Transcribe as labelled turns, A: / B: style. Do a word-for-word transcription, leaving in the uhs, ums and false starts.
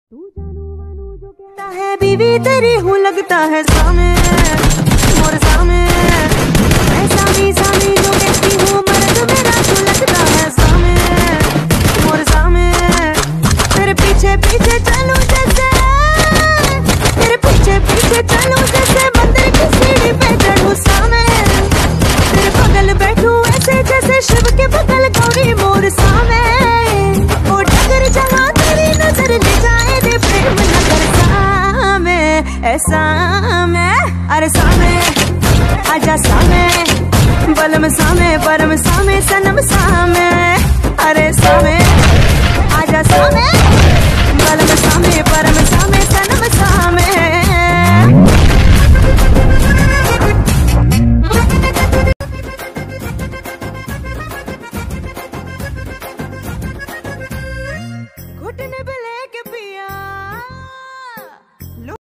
A: तू जानू वानू जो कहता है बीवी तेरी हूँ लगता है सामे मोर सामे, ऐसा भी सामी जो कहती हूँ मर्द मेरा तू लगता है सामे मोर सामे। तेरे पीछे पीछे चलूं जैसे, तेरे पीछे पीछे चलूं जैसे मंदिर की सीढ़ी पे चढ़ूं सामे, तेरे बगल बैठूं ऐसे जैसे शिव के बगल गौरी मोर सामे। ओ डगर जहाँ तेरी नजर ले जाए दे प्रेम नगर सामे, ऐसा मैं अरे सामे आजा सामे, बलम सामे परम सामे सनम सामे, अरे सामे आजा सामे बलम सामे।